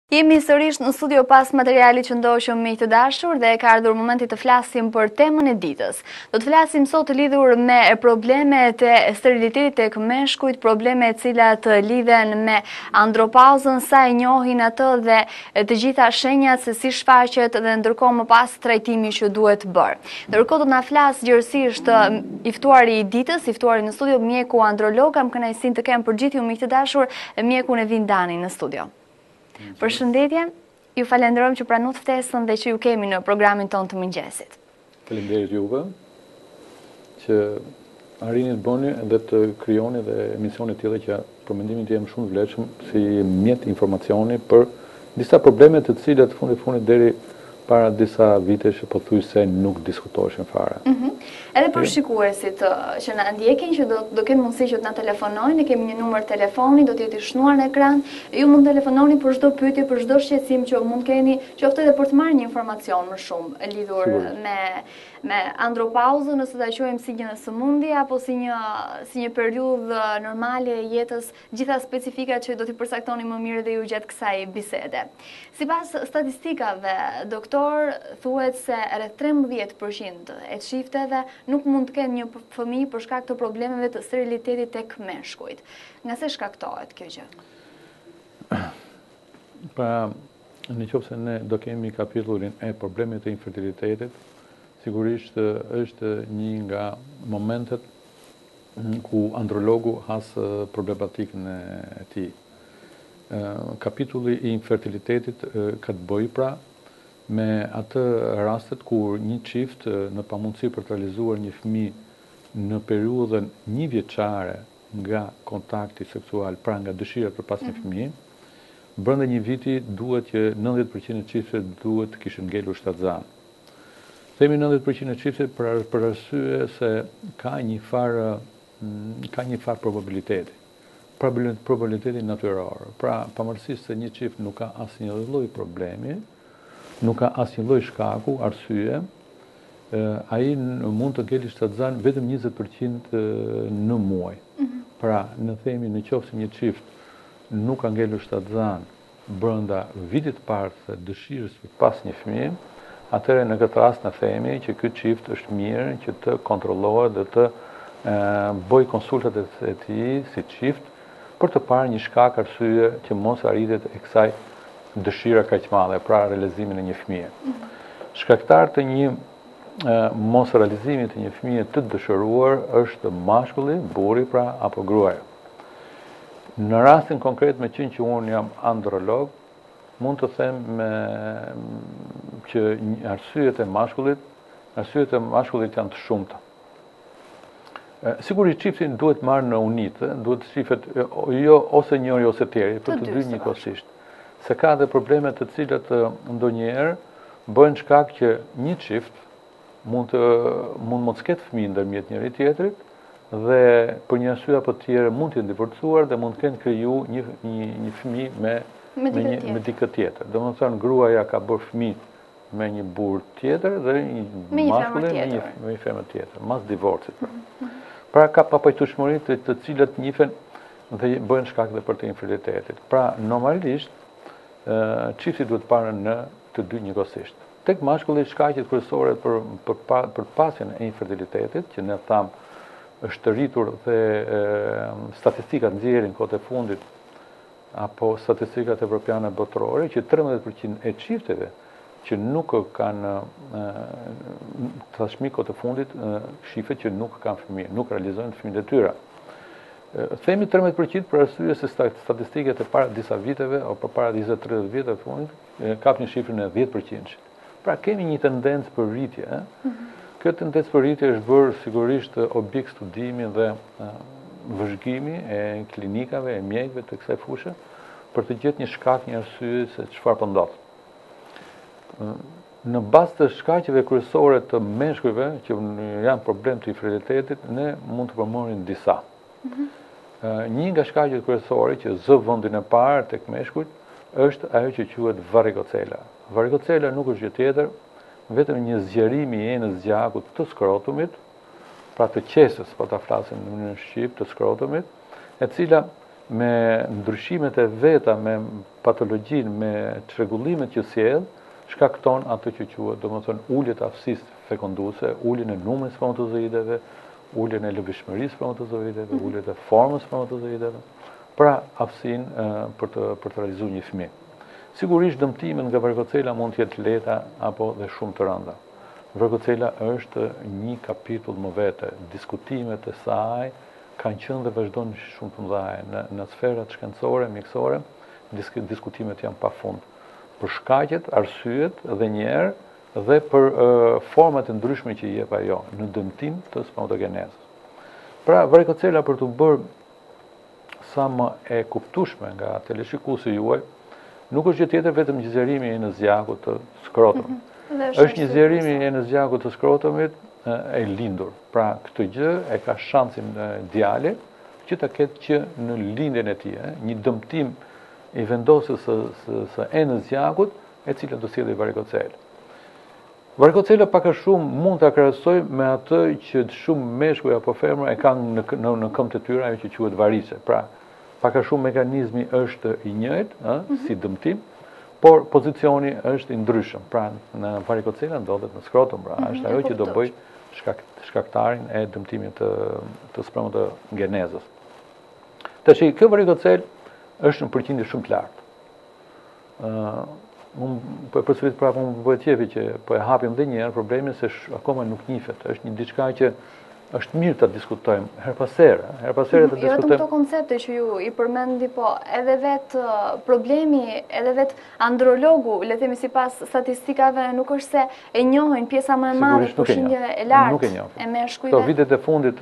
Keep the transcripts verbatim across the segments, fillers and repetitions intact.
Jemi sërish në studio pas materialit që ndoqëm me të dashur dhe ka ardhur momenti të flasim për temën e ditës. Do të flasim sot të lidhur me problemet e sterilitetit tek meshkujt, probleme të cilat lidhen me andropauzën, sa e njohin atë dhe të gjitha shenjat se si shfaqet dhe ndërkohë më pas trajtimi që duhet bërë. Ndërkohë do na flas gjërësisht i ftuari i ditës, i ftuari në studio mjeku androlog, kam kënaqësinë të kem përgjithë ju miq të dashur mjekun Evin Dani në studio. Përshëndetje, ju falenderojmë që pranut ftesën dhe që ju kemi në programin ton të mëngjesit. Faleminderit juve që arrini të bëni dhe të krijoni dhe emisione të tilla që për mendimin tim shumë të vlefshëm si mjet informacioni për disa probleme të cilat fundi fundit deri para disa vitesh pothuajse nuk diskutoheshin fare. Mm -hmm. Edhe për shikuesit që na ndjekin, që do, do kenë mundësi që të na telefonojnë, ne kemi një numër telefoni, do të jetë i shënuar në ekran. Ju mund të telefononi për çdo pyetje, për çdo shqetësim që mund keni, qoftë edhe për të marrë një informacion më shumë lidhur me me andropauzën, nëse ta quajmë si një sëmundje apo si një si një periudhë normale e jetës, gjitha specifikat që do t'i përcaktoni më mirë dhe ju gjatë kësaj bisede. Sipas statistikave, doktor, thuhet se rreth trembëdhjetë përqind e çifteve nuk mund të kenë një fëmijë për shkak të problemeve të sterilitetit tek meshkujt. Nga se shkaktohet kjo gjë? Pra, nëse ne do kemi kapitullin e problemet të infertilitetit, sigurisht është një nga momentet ku andrologu has problematikën e tij. Kapitulli i infertilitetit ka të bëjë pra me atë rastet kur një çift në pamundësi për të realizuar një fëmijë në periudhën një vjeçare nga kontakti seksual, pra nga dëshira për pas një fëmijë, brenda një viti duhet që nëntëdhjetë përqind e çifteve duhet të kishin ngelur shtatzan. Themi nëntëdhjetë përqind e çifteve për, për arsye se ka një farë ka një farë probabiliteti. Probabiliteti natyror. Pra, pavarësisht se një çift nuk ka asnjë lloj problemi, nuk ka asnjë lloj shkaku, arsye, ai mund të ngelë shtatzan vetëm njëzet përqind në muaj. Mm -hmm. Pra, në themi në qoftë se një çift nuk ka ngelur shtatzan brenda vitit të parë të dëshirës për pas një fëmijë, atëherë në këtë rast në themi që ky çift është mirë që të kontrollohet dhe të e, bëj konsultat e tij si çift për të parë një shkak arsye që mos arritet e kësaj dëshira kaq madhe, pra realizimin e një fëmije. Shkaktar të një e, mos realizimi të një fëmije të dëshiruar është mashkulli, burri pra apo gruaja. Në rastin konkret me qenë që unë jam androlog, mund të them me, që arsyet e mashkullit, arsyet e mashkullit janë të shumta. Sigurisht çiftin duhet marrë në unitë, duhet çiftet jo ose njëri ose tjetri, për të dy njëkohësisht. Se ka dhe probleme të cilat ndonjëherë bëjnë shkak që një çift mund të mund mos ketë fëmijë ndërmjet njëri tjetrit dhe për një arsye apo tjetër mund të divorcuar dhe mund të kenë kriju një një, një fëmijë me me, me, një, me dikë tjetër. Domethënë gruaja ka bërë fëmijë me një burr tjetër dhe një mashkull me një me një femër tjetër, mas divorcit. Mm -hmm. Pra ka papajtueshmëri të, të cilat njihen dhe bëjnë shkak dhe për të infertilitetit. Pra normalisht çifti duhet parë në të dy njëkohësisht. Tek mashkulli shkaqet kryesore për për për pasjen e infertilitetit, që ne tham është rritur dhe e, statistikat nxjerrin kohët e fundit apo statistikat evropiane botërore që trembëdhjetë përqind e çifteve që nuk kanë tashmë kohët e fundit shihet që nuk kanë fëmijë, nuk realizojnë fëmijët e tyre. Themi trembëdhjetë përqind për arsye se statistikat e para disa viteve apo para njëzet deri tridhjetë viteve të fundit kapin shifrën e dhjetë përqind. Pra kemi një tendencë për rritje. Eh? Mm -hmm. Kjo tendencë për rritje është bërë sigurisht objekt studimi dhe vëzhgimi e klinikave, e mjekëve të kësaj fushë për të gjetur një shkak, një arsye se çfarë po ndodh. Në bazë të shkaqeve kryesore të meshkujve që janë problem të infertilitetit, ne mund të përmendim disa. Mm -hmm. Një nga shkaqet kryesore që zë vendin e parë tek meshkujt është ajo që quhet varikocela. Varikocela nuk është gjë tjetër, vetëm një zgjerim i enës gjakut të skrotumit, pra të qesës, po ta flasim në mënyrë shqip, të skrotumit, e cila me ndryshimet e veta, me patologjinë, me çrregullimet që sjell, shkakton ato që quhet, domethënë uljet aftësisë fekonduese, uljen e numrit spermatozoideve, uljen e lëvishmërisë spermatozoideve, uljen e formës spermatozoideve, pra aftësinë për të për të realizuar një fëmijë. Sigurisht dëmtimet nga varikocela mund të jetë lehta apo dhe shumë të rënda. Varikocela është një kapitull më vete, diskutimet e saj kanë qenë dhe vazhdojnë shumë të mëdha në, në sferat shkencore, mjekësore, disk, diskutimet janë pafund. Për shkaqet, arsyet dhe njerë dhe për uh, format e ndryshme që i jep ajo në dëmtim të spermatogenezës. Pra, varikocela për të bërë sa më e kuptueshme nga teleshikuesi juaj, nuk është gjë tjetër vetëm një zgjerimi i zgjakut të skrotumit. Mm-hmm. Është një zgjerimi i zgjakut të skrotumit e lindur. Pra, këtë gjë e ka shansin djali që ta ketë që në lindjen e tij, një dëmtim i vendosjes së, së, së enës zgjakut, e cila do sjellë varikocelë. Varikocela pak a shumë mund ta krahasoj me atë që shumë meshkuj apo femra e kanë në në, në këmbë të tyre ajo që quhet varice. Pra, pak a shumë mekanizmi është i njëjtë, ë, mm-hmm. si dëmtim, por pozicioni është i ndryshëm. Pra, në varikocela ndodhet në skrotum, pra, mm-hmm. është ajo që do bëj shkak, shkaktarin e dëmtimit të, të spermatogenezës. Tash, kjo varikocel është në përqindje shumë të lartë. Uh, unë po e përsërit prapë unë bëhet qefi që po e hapim dhe njerë problemin se sh, akoma nuk njihet. Është një diçka që është mirë ta diskutojmë her pas here, her pas here ta diskutojmë. Jo vetëm këto koncepte që ju i përmendi, po edhe vetë problemi, edhe vetë andrologu, le të themi sipas statistikave, nuk është se e njohin pjesa më e madhe përqindje e lartë e meshkujve. Këto vitet e fundit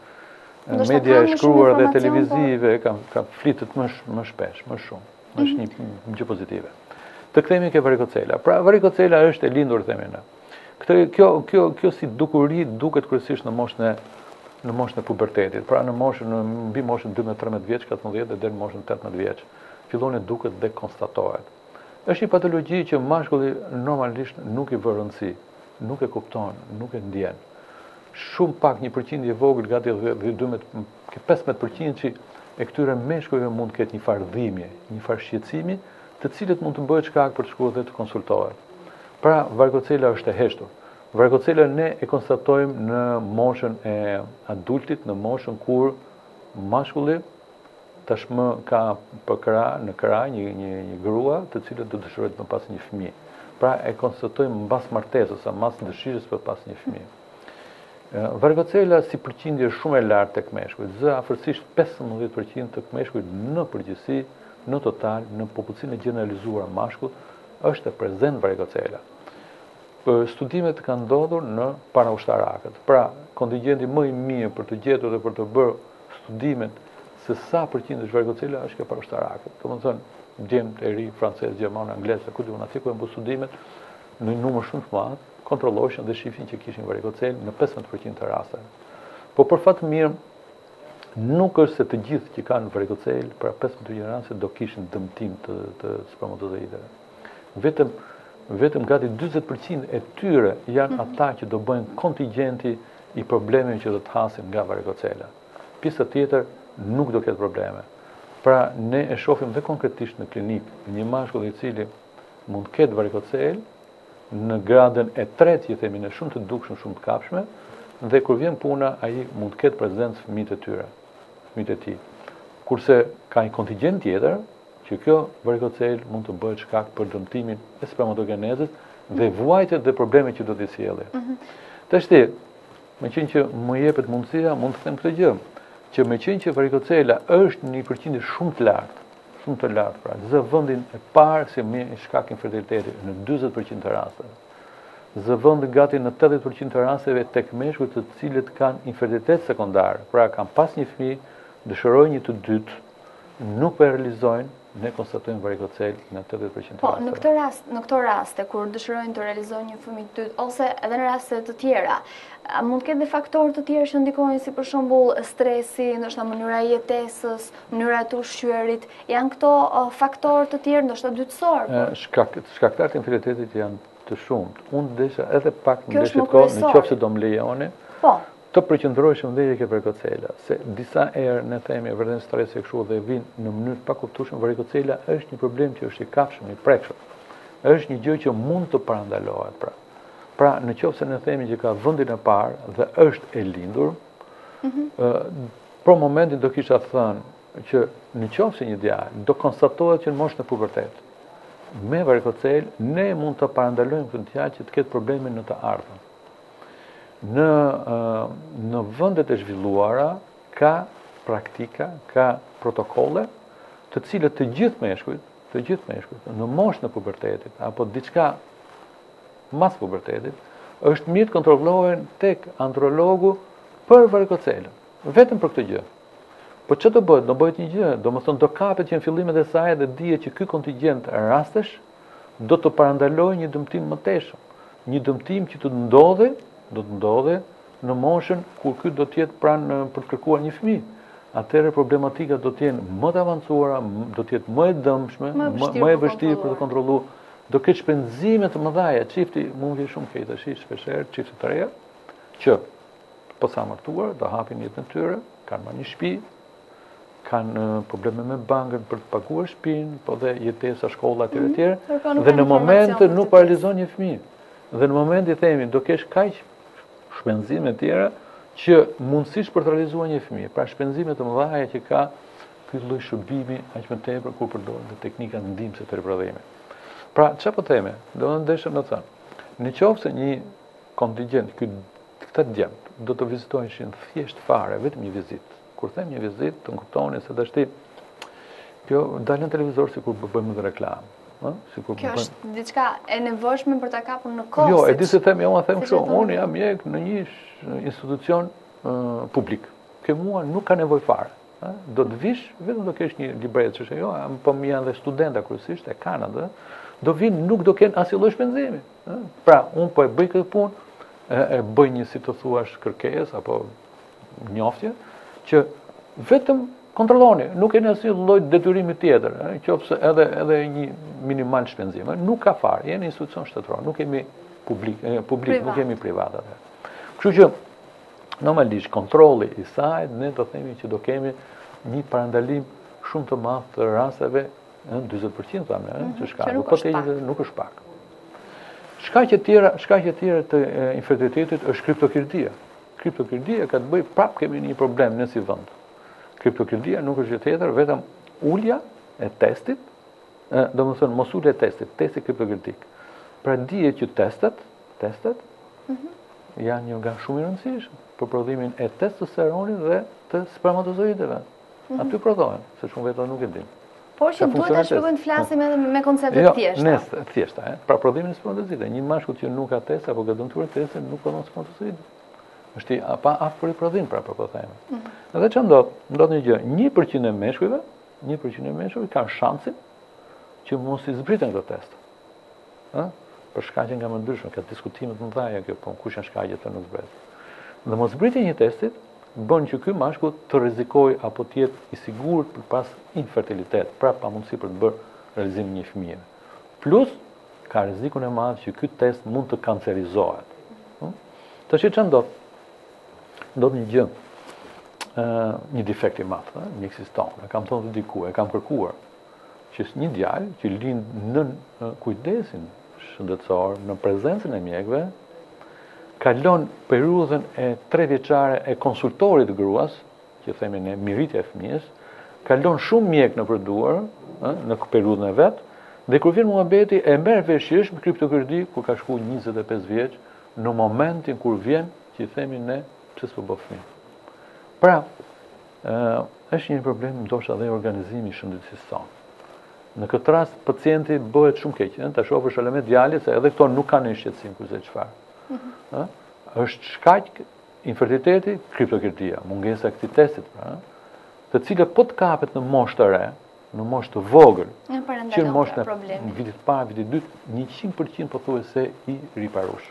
media e shkruar dhe televizive kanë ka flitet më më shpesh, më shumë. Është një gjë pozitive. Të kthehemi ke varikocela. Pra varikocela është e lindur themi ne. Këtë kjo kjo kjo si dukuri duket kryesisht në moshën e në moshën e pubertetit. Pra në moshën në mbi moshën dymbëdhjetë tretëmbëdhjetë vjeç, katërmbëdhjetë dhe deri në moshën tetëmbëdhjetë vjeç. Fillon të duket dhe konstatohet. Është një patologji që mashkulli normalisht nuk i vë rëndësi, nuk e kupton, nuk e ndjen. Shumë pak një përqindje e vogël, gati pesëmbëdhjetë përqind e këtyre meshkujve mund të ketë një farë dhimbje, një farë shqetësimi, të cilët mund të bëhet shkak për të shkuar dhe të konsultohet. Pra, varikocela është e heshtur. Varikocela ne e konstatojmë në moshën e adultit, në moshën kur mashkulli tashmë ka për krah, në krah një, një, një grua të cilët do dëshirojë të pasë një fëmijë. Pra, e konstatojmë mbas martesës, mbas dëshirës për pas një fëmijë. Varikocela si përqindje shumë e lartë tek meshkujt, zë afërsisht pesëmbëdhjetë përqind të meshkujt në përgjithësi, në total, në popullsinë e gjeneralizuar mashkull, është e prezent varikocela. Studimet kanë ndodhur në paraushtarakët. Pra, kontingjenti më i mirë për të gjetur dhe për të bërë studimet se sa përqind është varikocela është ke paraushtarakët. Domethënë, djemtë e ri, francezë, gjermanë, anglezë, ku diun aty ku janë bërë studimet në numër shumë të madh, kontrollojnë dhe shifin që kishin varikocelë në pesëmbëdhjetë përqind të rasteve. Po për fat të mirë, nuk është se të gjithë që kanë varikocelë, pra pesëmbëdhjetë përqind të raste do kishin dëmtim të, të spermatozoideve. Vetëm vetëm gati dyzet përqind e tyre janë ata që do bëjnë kontingjenti i problemeve që do të hasin nga varikocela. Pjesa tjetër nuk do ketë probleme. Pra ne e shohim dhe konkretisht në klinikë një mashkull i cili mund të ketë varikocelë në gradën e tretë, që themi, në shumë të dukshëm, shumë të kapshme, dhe kur vjen puna, ai mund të ketë prezencë fëmijët e tyre, fëmijët e tij. Kurse ka një kontingjent tjetër, që kjo varikocelë mund të bëhet shkak për dëmtimin e spermatogenezës dhe vuajtjet dhe problemet që do t'i sjellë. Mm-hmm. Tashti, me qenë që më jepet mundësia, mund të them këtë gjë, që me qenë që varikocela është një përqindje shumë të lartë, shumë të lartë, pra, zë vendin e parë si me shkak infertiliteti në dyzet përqind të rasteve. Zë vendin gati në tetëdhjetë përqind të rasteve tek meshkujt të cilët kanë infertilitet sekondar, pra kanë pas një fëmijë, dëshirojnë një të dytë, nuk po e realizojnë, ne konstatojmë varikocelë në tetëdhjetë përqind të rasteve. Po, në këtë rast, në këto raste kur dëshirojnë të realizojnë një fëmijë të dytë ose edhe në raste të tjera, mund të ketë dhe faktorë të tjerë që ndikojnë, si për shembull stresi, ndoshta mënyra e jetesës, mënyra e ushqyerit, janë këto faktorë të tjerë ndoshta dytësor. Shkak, shkaktarët e infertilitetit janë të shumtë. Unë desha edhe pak më deshit kohë, në qoftë se do më lejoni. Po. të përqendroheshëm dhe ke varikocela, se disa herë ne themi vërtet stres e kështu dhe vinë në mënyrë pa kuptueshme, varikocela është një problem që është i kafshëm, i prekshëm. Është një gjë që mund të parandalohet pra. Pra, në qoftë se ne themi që ka vendin e parë dhe është e lindur, mm-hmm. për momentin do kisha thënë që në qoftë se një djalë do konstatohet që në moshën e pubertetit, me varikocel ne mund të parandalojmë këtë djalë që të ketë probleme në të ardhmen. Në, në vendet e zhvilluara ka praktika, ka protokolle, të cilët të gjithë meshkujt, të gjithë meshkujt, në moshën e pubertetit apo diçka mas pubertetit, është mirë të kontrollohen tek andrologu për varikocelën, vetëm për këtë gjë. Po që do bëhet? Do bëhet një gjë, do më thonë do kapet që në fillimet e saj dhe dihet që ky kontingjent rastesh do të parandalojë një dëmtim më teshëm, një dëmtim që të ndodhi, do të ndodhi në moshën kur ky do të jetë pranë për të kërkuar një fëmijë. Atëherë problematika do të jenë më të avancuara, do të jetë më e dëmshme, më e vështirë për të kontrolluar, do ketë shpenzime të mëdha, çifti mund vi shumë keq tash, shpeshherë çifte të reja që po sa martuar, do hapin jetën e tyre, kanë marrë një shtëpi, kanë probleme me bankën për të paguar shtëpinë, po dhe jetesa, shkolla etj etj, dhe në moment nuk paralizon një fëmijë. Dhe në moment i themi do kesh kaq shpenzime të tjera që mundësisht për të realizuar një fëmijë, pra shpenzime të mëdha që ka ky lloj shërbimi aq më tepër kur përdoren dhe teknika ndihmëse të riprodhimit. Pra, çfarë po themi? Do të ndeshëm të thënë, në qoftë se një kontingjent ky këta djemt do të vizitojnë thjesht fare, vetëm një vizitë. Kur them një vizitë, të kuptoni se dashti kjo dalën në televizor sikur bëjmë edhe reklamë. Kjo është diçka e nevojshme për ta kapur në kohë. Jo, e di se them, jo, ma them kështu, unë jam mjek në një institucion publik. Kjo mua nuk ka nevojë fare. Do të vish, vetëm do kesh një libretë, çështë jo, po më janë dhe studenta kryesisht e kanë atë, do vinë, nuk do kenë asnjë lloj shpenzimi. Pra, unë po e bëj këtë punë, e bëj një si të thuash kërkesë apo njoftje që vetëm kontrolloni, nuk keni asnjë lloj detyrimi tjetër, qofse edhe edhe një minimal shpenzim, nuk ka fare, jeni institucion shtetëror, nuk kemi publik, publik, nuk kemi privat atë. Kështu që normalisht kontrolli i saj, ne do themi që do kemi një parandalim shumë të madh të rasteve, dyzet përqind thamë, që shka, nuk është nuk është pak. Shkaqe tjera, shkaqe tjera të infertilitetit është kriptokirdia. Kriptokirdia ka të bëjë prapë kemi një problem në si vend. Kriptokirdia nuk është gjë tjetër, vetëm ulja e testit, do më thënë mos ulja e testit, testi kriptokirdik. Pra dihet që testet, testet, janë një nga shumë i rëndësishëm për prodhimin e testosteronit dhe të spermatozoideve. Aty prodhohen, se shumë vetë nuk e din. Por që duhet ta shpjegojmë të flasim edhe me koncepte të thjeshta. Jo, ne thjeshta, pra prodhimin e spermatozoideve, një mashkull që nuk ka test apo ka dëmtuar testin nuk prodhon spermatozoide. Është pa aftë për i prodhim, pra po themi. Edhe që ndodh, ndodh një gjë, një përqind e meshkujve, një përqind e meshkujve kanë shansin që mos i zbriten këto test. Për shkaqe nga më ndryshme, ka diskutimet më dhaja kjo, po kush janë shkaqet të nuk zbret. Dhe mos zbritja një testit bën që ky mashkull të rrezikojë apo të jetë i sigurt për pas infertilitet, pra pa mundësi për të bërë realizimin e një fëmijë. Plus ka rrezikun e madh që ky test mund të kancerizohet. Tash ç'a ndodh? Ndodh një gjë, një defekt i madh, mjekësisë tonë. E kam thonë diku, e kam kërkuar që një djalë që lind në kujdesin shëndetësor, në prezencën e mjekëve, kalon periudhën e tre vjeçare e konsultorit të gruas, që themi ne miritja e fëmijës, kalon shumë mjek në përduar, në periudhën e vet, dhe kur vjen muhabeti e merr veshish me kriptokirdi kur ka shkuar njëzet e pesë vjeç, në momentin kur vjen që themi ne pse s'po bë fëmijë. Pra, është një problem ndoshta edhe organizimi i shëndetësisë tonë. Në këtë rast pacienti bëhet shumë keq, ta shohësh edhe me djalin se edhe këto nuk kanë një shqetësim kurse çfarë. Ëh, është shkaq infertiliteti, kriptokirdia, mungesa e këtij testit, pra, të cilët po të kapet në moshë të re, në moshë të vogël, që në moshën e vitit parë, vitit dytë, njëqind përqind pothuajse i riparush.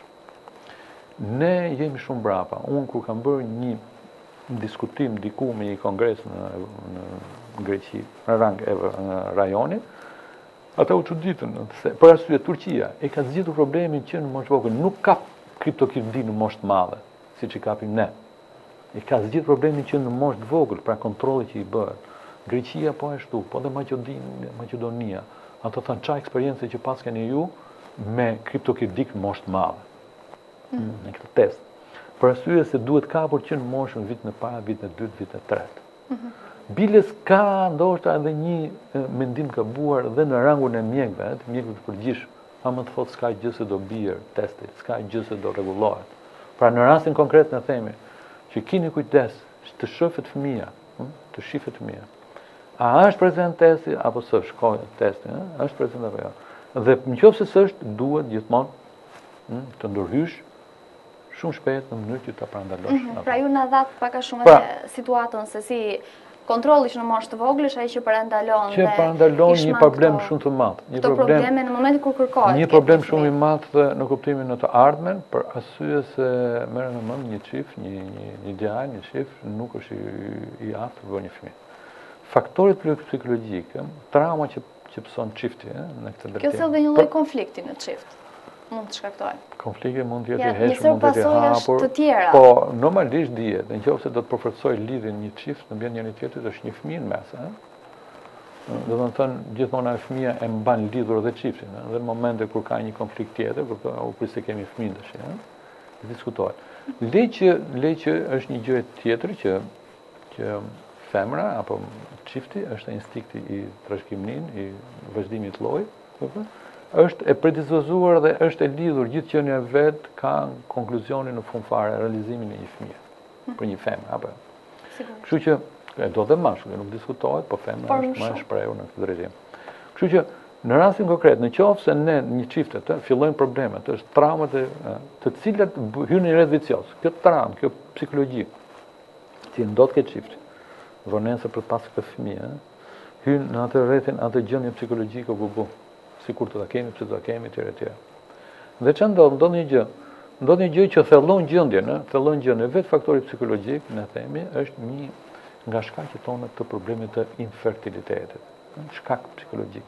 Ne jemi shumë brapa. Unë kur kam bërë një diskutim diku me një kongres në, në Greqi, në rang e në rajonit, ata u çuditën se për arsye Turqia e ka zgjedhur problemin që në moshë vogël nuk ka kriptokirdi në moshë të madhe, siç i kapim ne. i ka zgjidhur problemin që në moshë të vogël, pra kontrolli që i bëhet. Greqia po ashtu, po dhe Maqedonia. Ato thënë qa eksperiencë që pas keni ju me kriptokidik në moshë të madhe. Mm. Në këtë test. Për arsye se duhet kapur që në moshën vit në para, vit në dytë, vit në tretë. Mm -hmm. Biles ka ndoshta edhe një mendim gabuar dhe në rangun e mjekëve, të mjekëve të përgjithshëm, pa më të thotë s'ka gjë se do bjerë testit, s'ka gjë se do rregullohet. Pra në rastin konkret në themi që keni kujdes të shohët fëmia, të shifet fëmia. A është prezent testi apo s'është kohë testi, ëh? Është prezent apo jo? Dhe nëse s'është, duhet gjithmonë të ndërhysh shumë shpejt në mënyrë që ta parandalosh. Mm -hmm. Pra ju na dha pak a shumë pra, situatën se si kontrolli që në moshë të vogël është ai që parandalon që parandalon një problem shumë të madh. Një problem probleme në momentin kur kërkohet. Një problem shumë i madh në kuptimin në të ardhmen, për arsye se merren në mend një çift, një një një djalë, një çift nuk është i, i aftë të bëjë një fëmijë. Faktorit psikologjik, trauma që që pëson çifti në këtë drejtim. Kjo sjell dhe një lloj konflikti në çift. Mund të shkaktojë. Konflikti mund të jetë i heshtur, mund të jetë i hapur. Të tjera. Po normalisht dihet, nëse do të përforcojë lidhjen një çift në bën njëri tjetrit është një fëmijë në mes, ëh. Do të thonë gjithmonë ai fëmia e mban lidhur edhe çiftin, ëh. Dhe në momente kur ka një konflikt tjetër, kur u prisë kemi fëmijë tash, ëh. Diskutohet. Le që le që është një gjë tjetër që që femra apo çifti është instinkti i trashëgiminë, i vazhdimit të llojit, është e predispozuar dhe është e lidhur gjithë qenia vet ka konkluzionin në fund fare realizimin e një fëmie për një femër apo. Kështu që e do dhe mashkulli, nuk diskutohet, po femra është më e shprehur në këtë drejtim. Kështu që në rastin konkret, në qoftë se ne një çifte të fillojnë problemet, është traumat e të cilat hyn në një rreth vicioz. Kjo traumë, kjo psikologjik që ndodh ke çifti, vonesa për pas këtë fëmijë, hyn në atë rrethin, atë gjendje psikologjike ku bu. Sikur të ta kemi, pse të ta kemi, etj etj. Dhe çfarë ndodh? Ndodh një gjë. Ndodh një gjë që thellon gjendjen, ëh, thellon gjendjen. Vetë faktori psikologjik, ne themi, është një nga shkaqet tona të problemit të infertilitetit. Shkak psikologjik.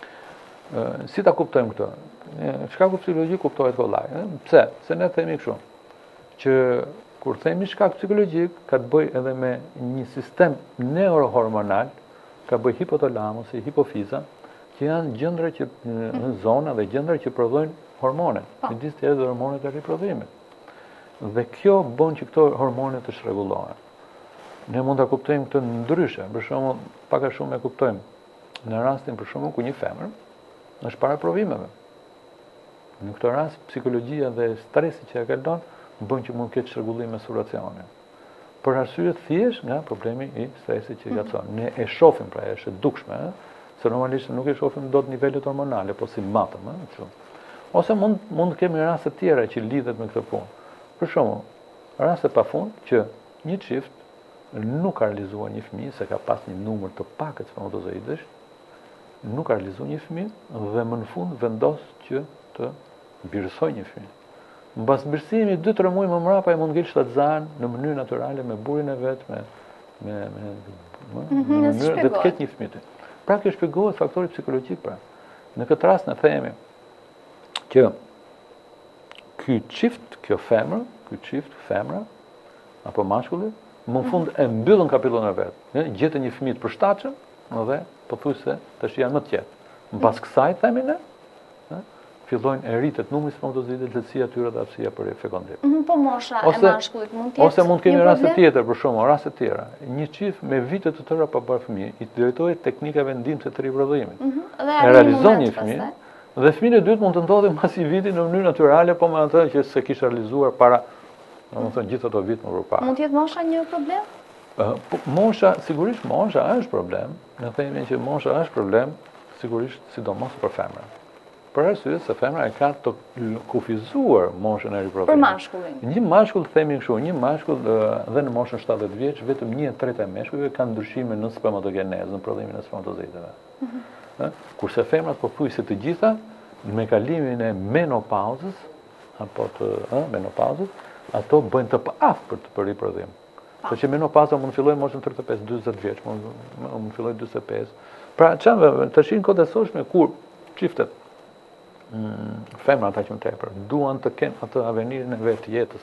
Ë, si ta kuptojmë këtë? Shkaku psikologjik kuptohet kollaj, ëh. Pse? Se ne themi kështu, që kur themi shkak psikologjik, ka të bëjë edhe me një sistem neurohormonal, ka bëjë hipotalamusi, hipofiza, që janë gjëndra që në zona dhe gjëndra që prodhojnë hormonet, midis tjetër dhe hormonet e riprodhimit. Dhe kjo bën që këto hormonet të shregullohen. Ne mund ta kuptojmë këtë ndryshe, për shembull, pak a shumë e kuptojmë në rastin për shembull ku një femër është para provimeve. Në këtë rast psikologjia dhe stresi që e kalon bën që mund të ketë shregullim menstruacioni. Për arsye thjesht nga problemi i stresit që gacon. Ne e shohim pra është e dukshme, ëh. Se normalisht nuk e shohim dot nivelet hormonale, po si matëm, ëh. Ose mund mund të kemi raste të tjera që lidhet me këtë punë. Për shembull, raste pafund që një çift nuk ka realizuar një fëmijë se ka pas një numër të pakët spermatozoidësh, nuk ka realizuar një fëmijë dhe më në fund vendos që të birësojë një fëmijë. Mbas birësimit dy tre muaj më mbrapa ai mund ngel shtatzan në mënyrë natyrale me burrin e vet, me me me në mënyrë dhe të ketë një fëmijë. Pra kjo shpjegohet faktori psikologjik pra. Në këtë rast ne themi që ky çift, kjo femër, ky çift, femra apo mashkulli, më në fund e mbyllën kapitullin e vet. Gjetën një fëmijë të përshtatshëm dhe pothuajse tash janë më të qetë. Mbas kësaj themi ne, fillojnë e rritet numri i spermatozoidëve, lehtësia atyre dhe aftësia për fekondim. Po mosha e mashkullit mund të jetë. Ose mund të kemi raste tjetër, për shembull, raste të tjera. Një çift me vite të tëra pa bërë fëmijë, i drejtohet teknikave ndihmëse të riprodhimit. E realizon një fëmijë, dhe fëmijë e dytë mund të ndodhë mbas i vitit në mënyrë natyrale, po me atë që se kishte realizuar para, domethënë gjithë ato vite më parë. Mund të jetë mosha një problem? Mosha, sigurisht mosha është problem. Ne themi që mosha është problem, sigurisht sidomos për femrat. Për arsye se femra e ka të kufizuar moshën e riprodhimit. Për mashkullin. Një mashkull themi kështu, një mashkull dhe në moshën shtatëdhjetë vjeç, vetëm një tretë e meshkujve kanë ndryshime në spermatogenezë, në prodhimin e spermatozoidëve. Kurse femrat pothuajse të gjitha me kalimin e menopauzës apo të ë menopauzës, ato bëjnë të paaftë për të për riprodhim. Sepse menopauza mund të fillojë moshën tridhjetë e pesë dyzet vjeç, mund mund fillojë dyzet e pesë. Pra çfarë tashin kohë të sotshme kur çiftet femrat aq më tepër duan të kenë atë avenirin e vetë jetës,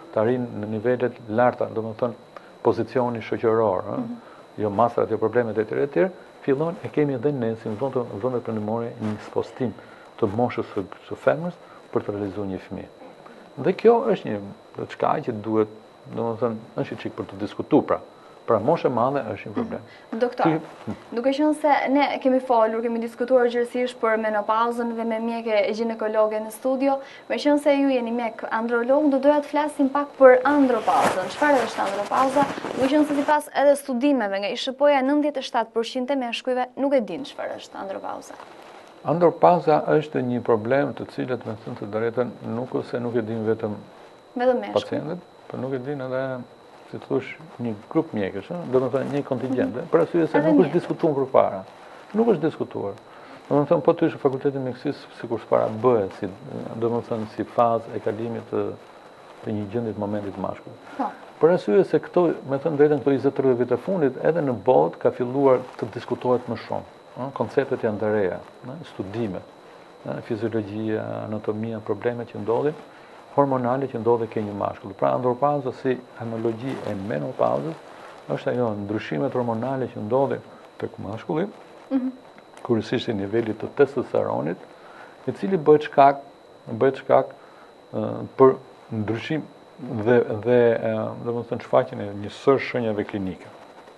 të arrijnë në nivelet larta, domethënë pozicioni shoqëror, ëh, jo masat, jo problemet e tjera e tjera, fillon e kemi edhe ne si në zonë zonë perëndimore një spostim të moshës së, së femrës për të realizuar një fëmijë. Dhe kjo është një diçka që duhet, domethënë, është një çik për të diskutuar pra. Pra moshë e madhe është një problem. Doktor, duke qenë se ne kemi folur, kemi diskutuar gjithësisht për menopauzën dhe me mjeke ginekologe në studio, me qenë se ju jeni mjek androlog, do doja të flasim pak për andropauzën. Çfarë është andropauza? Duke qenë se sipas edhe studimeve nga I S H P-ja, nëntëdhjetë e shtatë përqind e meshkujve nuk e dinë çfarë është andropauza. Andropauza është një problem të cilët me thënë të drejtën nuk ose nuk e dinë vetëm pacientët, por nuk e dinë edhe, si të thush, një grup mjekësh, do të thënë një kontingjent, për arsye se nuk është diskutuar përpara. Nuk është diskutuar. Do të thënë po tysh fakulteti i mjekësisë sikur s'para bëhet, si do të thënë si fazë e kalimit të, të një gjendje të momentit mashkullit. Po. Për arsye se këto, me thënë drejtën, këto njëzet e tridhjetë vite fundit, edhe në botë ka filluar të diskutohet më shumë. Konceptet janë të reja, studimet, fiziologjia, anatomia, problemet që ndodhin, hormonale që ndodhe ke një mashkull. Pra andropauza si analogji e menopauzës është ajo ndryshimet hormonale që ndodhin tek mashkulli, kryesisht në nivelit të testosteronit, I cili bëhet shkak, bëhet shkak për ndryshim dhe dhe domethënë shfaqjen e një sër shenjave klinike.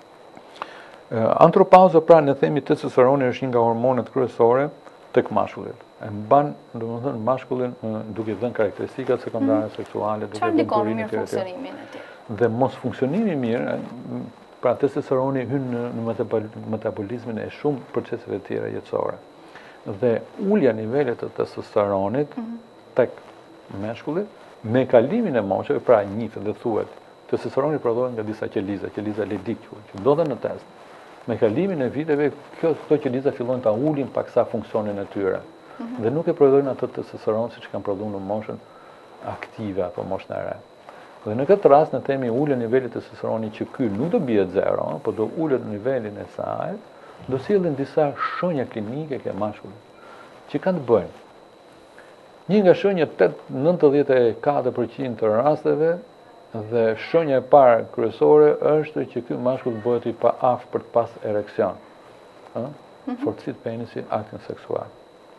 Andropauza pra ne themi testosteroni është një nga hormonet kryesore tek mashkullit. E mban, domethënë, mashkullin duke dhënë karakteristikat sekondare seksuale, duke dhënë burimin e tij. Dhe mos funksionimi mirë, pra testosteroni hyn në metabolizmin e shumë proceseve të tjera jetësore. Dhe ulja nivelet të testosteronit tek meshkulli, me kalimin e moshëve, pra njihet dhe thuhet, testosteroni prodhohet nga disa qeliza, qeliza Leydig që ndodhen në test. Me kalimin e viteve, këto qeliza fillojnë ta ulin paksa funksionin e tyre. Dhe nuk e prodhojnë atë testosteron siç kanë prodhuar në moshën aktive apo moshën e re. Dhe në këtë rast ne themi ulje niveli të testosteronit që ky nuk do bie zero, por do ulet në nivelin e saj, do sillin disa shenja klinike ke mashkullit që kanë të bëjnë. Një nga shenjat nëntëdhjetë e katër përqind të rasteve dhe shenja e parë kryesore është që ky mashkull bëhet I paaftë për të pas ereksion. Ëh? Forcit penisi aktin seksual.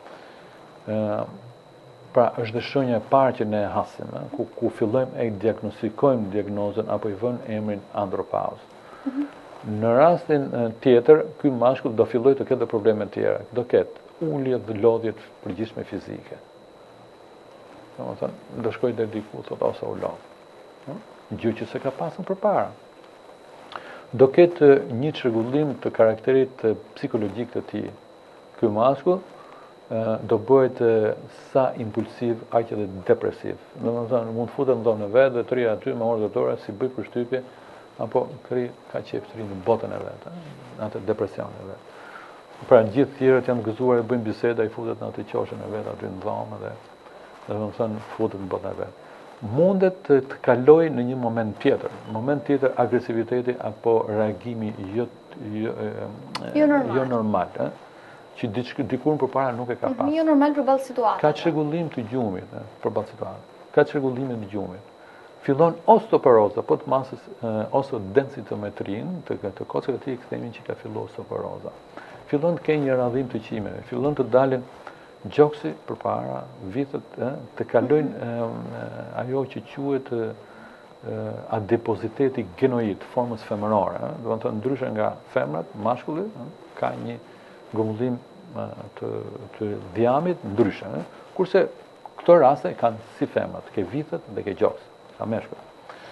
Pra është dhe shenja e parë që ne hasim, ku, ku fillojmë e diagnostikojmë diagnozën apo I vënë emrin andropauzë. Në rastin tjetër, ky mashkull do fillojë të ketë probleme të tjera, do ketë ulje dhe lodhje të përgjithshme fizike. Domethënë, do shkojë deri diku thotë ose u lodh. Gjë që s'e ka pasur përpara. Do ketë një çrregullim të karakterit psikologjik të tij. Ky mashkull do bëhet sa impulsiv, aq edhe depresiv. Domethënë, mund të futet në dhomën e vet dhe të rri aty me orë dotore si bëj përshtypje apo kri ka qef të rri në botën e vet, në atë depresion e vet. Pra gjithë tjerët janë të gëzuar e bëjnë biseda, I futet në atë qoshën e vet aty në dhomë dhe domethënë futet në botën e vet. Mundet të, të kaloj në një moment tjetër, moment tjetër agresiviteti apo reagimi jo jo, jo normal, jo normal eh? Që dikur përpara nuk e ka pasur. Jo normal përballë situatës. Ka çrregullim të gjumit eh? Përballë situatës. Ka çrregullime të gjumit. Fillon osteoporoza, po të masës ose densitometrin, të, të kocëve të tij kthemi që ka filluar osteoporoza. Fillon të kenë një radhim të qimeve, fillon të dalin gjoksi përpara vitet, eh, të kalojnë eh, ajo që quhet eh, adepoziteti genoid, formës femërore. Eh, do të thënë ndryshe nga femrat, mashkulli eh, ka një grumbullim eh, të, të dhjamit ndryshe. Eh, kurse këto raste kanë si femrat, ke vitet dhe ke gjoks, ka meshkull.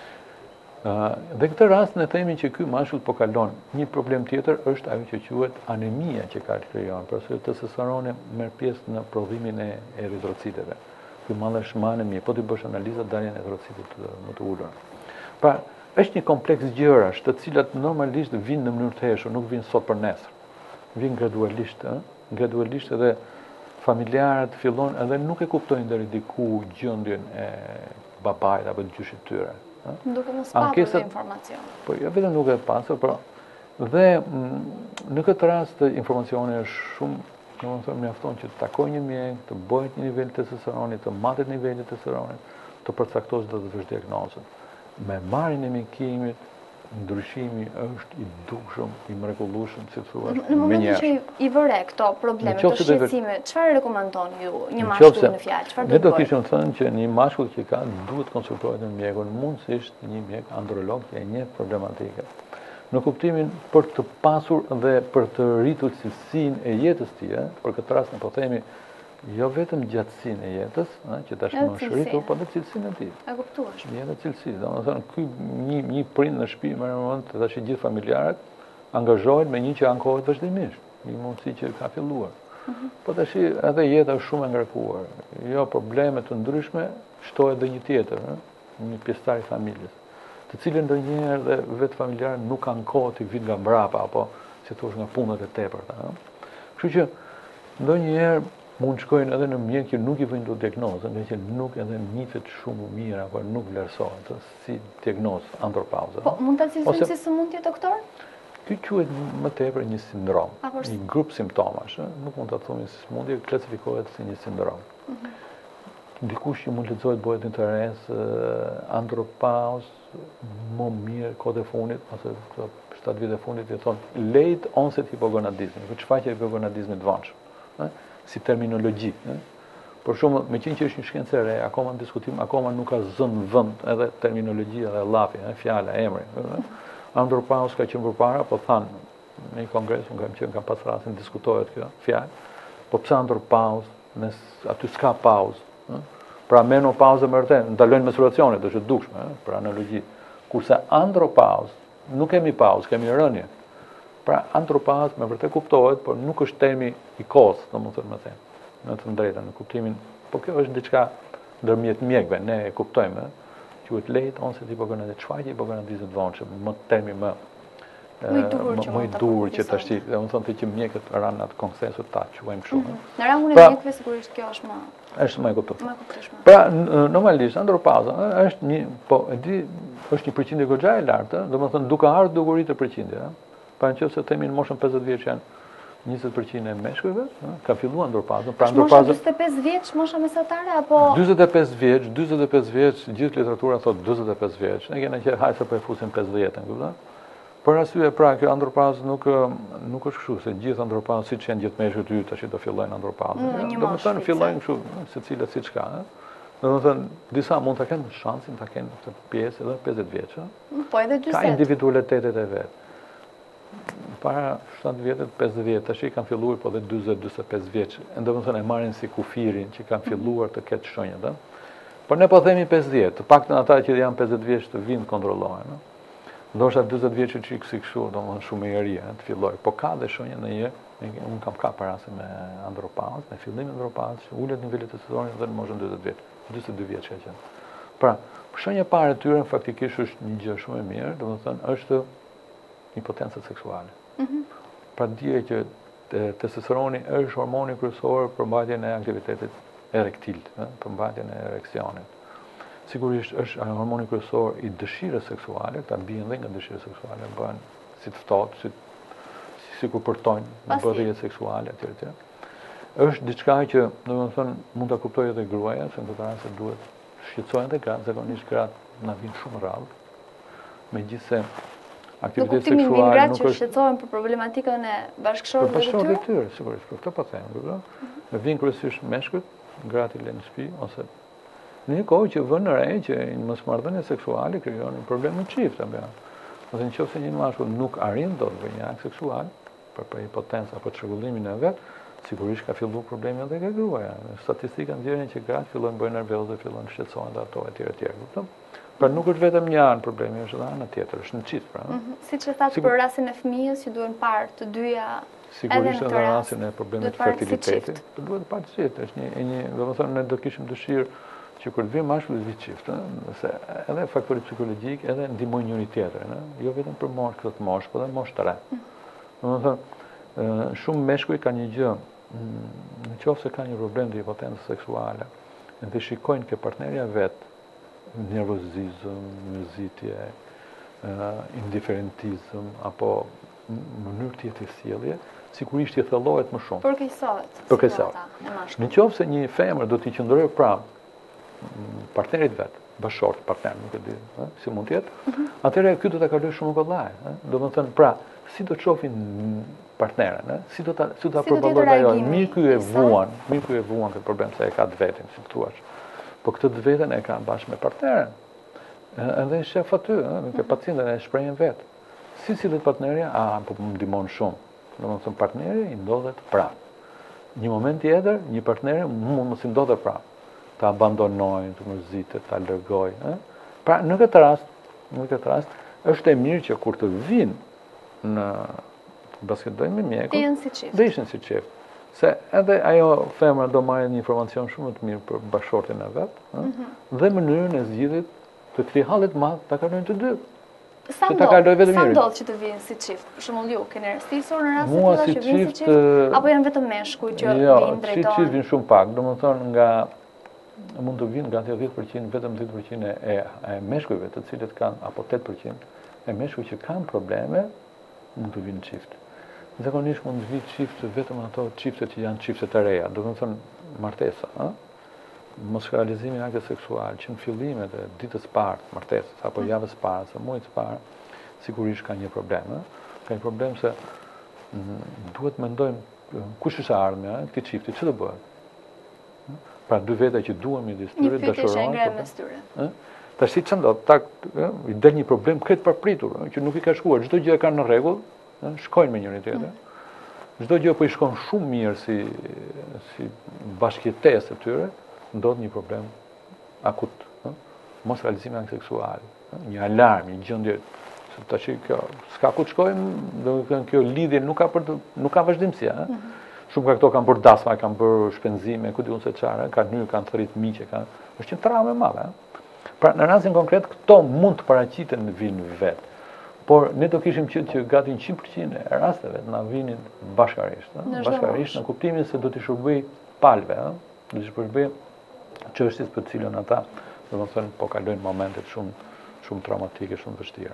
Uh, dhe këtë rast ne themi që ky mashkull po kalon. Një problem tjetër është ajo që quhet anemia që ka krijuar, për se testosteroni merr pjesë në prodhimin e eritrociteve. Ky mall është më anemia, po ti bësh analizat dalin eritrocitet më të ulura. Pra, është një kompleks gjërash, të cilat normalisht vinë në mënyrë të heshur, nuk vinë sot për nesër. Vinë gradualisht, ëh, gradualisht edhe familjarët fillon edhe nuk e kuptojnë deri diku gjendjen e babait apo të gjyshit tyre. Duke mos pasur dhe informacion. Po, jo vetëm nuk e pasur, por dhe m, në këtë rast informacioni është shumë, domethënë mjafton që të takojë një mjek, të bëhet një nivel testosteronit, të matet niveli testosteronit, të përcaktohet dhe të vësh diagnozën. Me marrjen e mjekimit, ndryshimi është i dukshëm, i mrekullueshëm, si thua. Në momentin që i vëre këto probleme të shqetësimit, çfarë rekomandoni ju një mashkull në fjalë? Çfarë do të bëjë? Ne do kishim thënë që një mashkull që ka duhet konsultohet me mjekun, mundësisht një mjek androlog që e njeh problematikën. Në kuptimin për të pasur dhe për të rritur cilësinë e jetës tij, për këtë rast ne po themi jo vetëm gjatësinë e jetës, që tash më është rritur, por edhe cilësinë e tij. E kuptuash. Një edhe cilësi, domethënë ky një një prind në shtëpi më moment tash i gjithë familjarët angazhohen me një që ankohet vazhdimisht, një mundësi që ka filluar. Po tash edhe jeta është shumë e ngarkuar. Jo probleme të ndryshme, shtohet edhe një tjetër, një pjesëtar i familjes, të cilën ndonjëherë dhe vetë familjarët nuk kanë kohë të vinë nga mbrapa apo si thosh nga punët e tepërta. Kështu që ndonjëherë mund shkojnë edhe në mjek që nuk i vëjnë do diagnozën, nga që nuk edhe njifet shumë mirë, apo nuk vlerësohet si diagnozë andropauza. Po, mund të cilësojmë si sëmundje, doktor? Ky quhet më tepër një sindrom, një grup simptomash, nuk mund të thoni si sëmundje, klasifikohet si një sindrom. Dikush që mund lexohet bëhet interes, andropauz, më mirë kohët e fundit, ose shtatë vjet e fundit i thonë late onset hypogonadism, shfaqja e hypogonadizmit vonshëm, si terminologji. Por shumë, me qenë që është një shkencë e re, akoma në diskutim, akoma nuk ka zënë vend edhe terminologjia dhe llafi, fjala, emri. Andropauz ka qenë përpara, po thanë, në një kongres, unë kam qenë, kam pas rastin, diskutohet kjo fjalë, po pse andropauz, aty s'ka pauzë. Pra menopauza më vërtet, ndalojnë menstruacionet, është e dukshme, për analogji. Kurse andropauz, nuk kemi pauzë, kemi rënje. Pra andropauz me vërtet kuptohet, por nuk është termi i kohës, domethënë më them, në të drejtën, në kuptimin, po kjo është diçka ndërmjet mjekëve, ne e kuptojmë, quhet late onset hypogonadism, shfaqje hypogonadizmit vonshëm, më termi më më i dur që tash, domethënë që mjekët ranë atë konsensus ta quajmë kështu. Në rangun e mjekëve sigurisht kjo është më është më e kuptueshme. Pra normalisht andropauza është një, po e di, është një përqindje goxha e lartë, domethënë duke ardhur duke rritur përqindja. Pra nëse themi në moshën pesëdhjetë vjeç janë njëzet përqind e meshkujve, ka filluar andropauza. Pra andropauza dyzet e pesë vjeç mosha mesatare apo dyzet e pesë vjeç, dyzet e pesë vjeç, gjithë literatura thotë dyzet e pesë vjeç. Ne kemi që hajse po e fusim pesëdhjetën, kupton? Për arsye pra kjo andropauzë nuk nuk është kështu, se gjithë andropauzë siç janë gjithë meshkujt y tash do fillojnë andropauzë. Domethënë fillojnë kështu, secila siç ka, ëh. Domethënë disa mund ta kenë shansin ta kenë këtë pjesë edhe pesëdhjetë vjeç, ëh. Po edhe dyzet. Ka individualitetet e vet. Para shtatë vjetet, pesëdhjetë, tash i kanë filluar po edhe dyzet, dyzet e pesë vjeç. Domethënë e marrin si kufirin që kanë filluar të ketë shenjat, ëh. Por ne po themi pesëdhjetë, të paktën ata që janë pesëdhjetë vjeç të vinë kontrollohen, ëh. Ndoshta dyzet vjeç që si kështu, domethënë shumë e ri, të filloj. Po ka dhe shenja ndonjëherë, unë kam ka parase me andropauz, me fillim andropauz, ulet niveli të testosteronit dhe në moshën dyzet vjeç, dyzet e dy vjeç ka qenë. Pra, shenja e parë e tyre faktikisht është një gjë shumë e mirë, domethënë është impotenca seksuale. Pra dije që testosteroni është hormoni kryesor për mbajtjen e aktivitetit erektil, për mbajtjen e ereksionit. Sigurisht është hormoni kryesor i dëshirës seksuale, këta bien dhe nga dëshira seksuale, bëhen si të ftohtë, si sikur përtojnë në bëdhje seksuale etj etj. Është diçka që, domethënë, mund ta kuptojë edhe gruaja, se në këtë rast duhet shqetësohen edhe gratë, zakonisht gratë na vijnë shumë rrallë. Megjithëse aktiviteti seksual nuk është shqetësohen për problematikën e bashkëshortëve të tyre. Për tyre, sigurisht, për këtë po them, kupton? Ne vijnë kryesisht meshkujt, gratë lënë në shtëpi ose në një kohë që vënë re që një mosmarrëdhënie seksuale krijon një problem në çift, apo. Ose nëse një mashkull nuk arrin dot të bëjë një akt seksual për për impotencë apo çrregullimin e vet, sigurisht ka filluar problemi edhe ke gruaja. Statistika nxjerrin që gratë fillojnë bëjnë nervozë, fillojnë shqetësohen dhe ato etj etj, kupton? Pra nuk është vetëm një anë problemi, është edhe ana tjetër, është në çift pra. Siç e thatë për rastin e fëmijës që duhen parë të dyja. Sigurisht edhe në rastin e problemit të fertilitetit. Duhet parë të çift, është një një, domethënë ne do kishim dëshirë që kur të vjen mashkulli vi çift, se edhe faktorit psikologjik edhe ndihmojnë njëri tjetrin, jo vetëm për moshë këtë moshë, por edhe moshë të re. Domethënë, shumë meshkuj kanë një gjë, nëse kanë një problem të impotencës seksuale, dhe shikojnë ke partnerja vet nervozizëm, mërzitje, indiferentizëm apo mënyrë tjetër sjellje, sigurisht i thellohet më shumë. Përkeqësohet. Përkeqësohet. Nëse një femër do t'i qëndrojë pranë partnerit vetë, bashkëshort, partner, nuk e di, si mund tjetë, atëherë ky do të kaloj shumë kollaj. Do të thënë, pra, si do të shohin partneren, si do ta si do ta përballojë ajo. Mirë ky e vuan, mirë ky e vuan këtë problem se e ka të vetin, si thua. Po këtë të vetën e ka bashkë me partneren. Edhe e shef aty, me pacientën e shprehin vetë. Si si vetë partnerja, a po më ndihmon shumë. Domethënë partneri i ndodhet prapë. Një moment tjetër, një partneri mund mos i ndodhet prapë. Ta abandonojnë, të mërzitet, ta lërgojnë. Pra, në këtë rast, në këtë rast, është e mirë që kur të vinë në basketbol me mjekun, dhe ishin si çift. Se edhe ajo femra do marrë një informacion shumë të mirë për bashkëshortin e vet, dhe mënyrën e zgjidhjes të këtij halli të madh ta kalojnë të dy. Sa ndodh që të vinë si çift? Për shembull, ju keni rastisur në rast të që vinë si çift, apo janë vetëm meshkuj që vinë drejtohen? Jo, si çift vinë shumë pak, domethënë nga mund të vinë nga dhjetë përqind, vetëm dhjetë përqind e, e meshkujve, të cilët kanë, apo tetë përqind e meshkuj që kanë probleme, mund të vinë çift. Zakonisht mund të vinë çift vetëm ato çiftet që janë çifte të reja, do të thonë martesa, ëh? Mos realizimi i aktit seksual, që në fillimet e ditës parë të martesës, apo javës parë, ose muajit parë, sigurisht ka një problem, ëh? Ka një problem se duhet mendojmë kush është ardhmja e këtij çifti, ç'do bëhet? Pra dy veta që duhen midis tyre, dashurohen. Tash si ç'ndodh, tak i del një problem këtë papritur, që nuk i ka shkuar, çdo gjë e kanë në rregull, shkojnë me njëri tjetrin. Çdo gjë po i shkon shumë mirë si si bashkëjetesë e tyre, ndodh një problem akut, mos realizimi akt seksual, një alarm, një gjendje, se tash kjo s'ka ku të shkojmë, do të thënë kjo lidhje nuk ka për të, nuk ka vazhdimsi, ëh. Shumë ka këto kanë bërë dasma, kanë bërë shpenzime, ku diun se çfarë, kanë hyrë, kanë thërrit miqe, kanë, është një traumë e madhe. Pra në rastin konkret këto mund të paraqiten në vinë vet. Por ne do kishim qenë që gati një qind përqind e rasteve na vinin bashkarisht, ëh, bashkarisht në kuptimin se do t'i shërbëj palve, ëh, do t'i shërbëj çështjes për të cilën ata, domethënë, po kalojnë momente shumë shumë traumatike, shumë vështira.